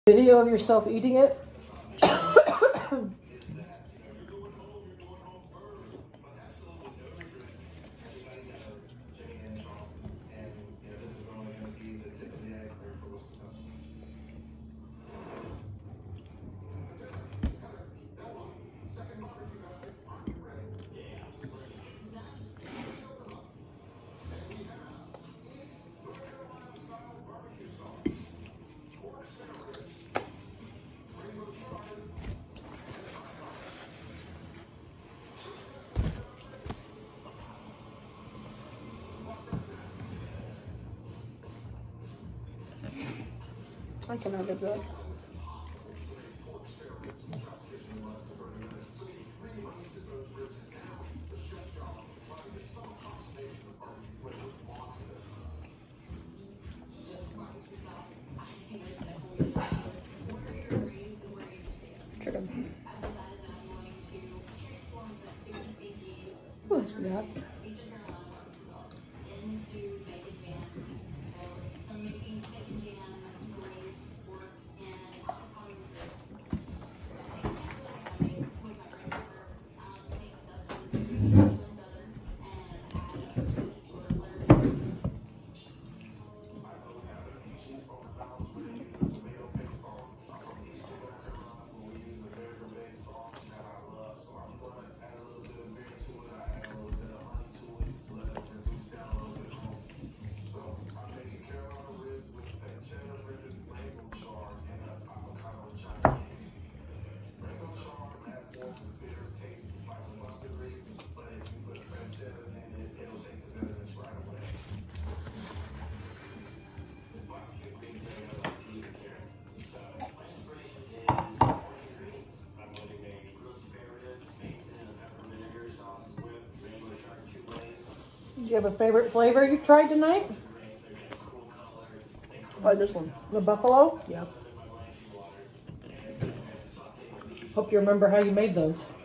Video of yourself eating it? I cannot get that. Chicken. What else we got? Do you have a favorite flavor you've tried tonight? Or this one. The buffalo? Yeah. Hope you remember how you made those.